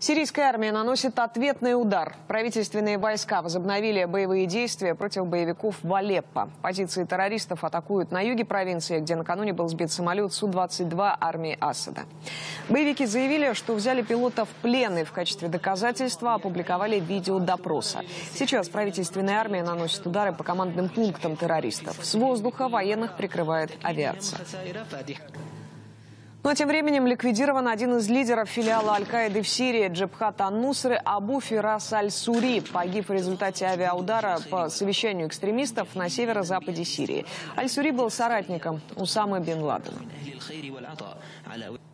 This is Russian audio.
Сирийская армия наносит ответный удар. Правительственные войска возобновили боевые действия против боевиков в Алеппо. Позиции террористов атакуют на юге провинции, где накануне был сбит самолет Су-22 армии Асада. Боевики заявили, что взяли пилота в плен и в качестве доказательства опубликовали видео допроса. Сейчас правительственная армия наносит удары по командным пунктам террористов. С воздуха военных прикрывает авиация. Но тем временем ликвидирован один из лидеров филиала Аль-Каиды в Сирии Джабхат ан-Нусры Абу Фирас аль-Сури. Погиб в результате авиаудара по совещанию экстремистов на северо-западе Сирии. Аль-Сури был соратником Усамы бен Ладена.